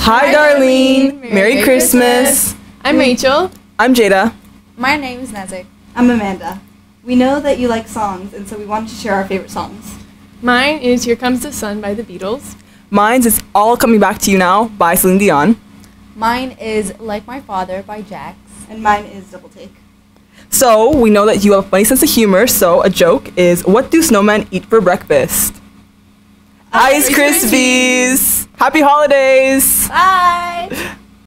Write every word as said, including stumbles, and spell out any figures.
Hi, Darlene. Merry, Merry Christmas. Christmas. I'm Rachel. I'm Jada. My name is Nezik. I'm Amanda. We know that you like songs, and so we wanted to share our favorite songs. Mine is Here Comes the Sun by the Beatles. Mine's is All Coming Back to You Now by Celine Dion. Mine is Like My Father by Jax. And mine is Double Take. So, we know that you have a funny sense of humor, so a joke is, what do snowmen eat for breakfast? Ice Krispies! Happy holidays! Bye!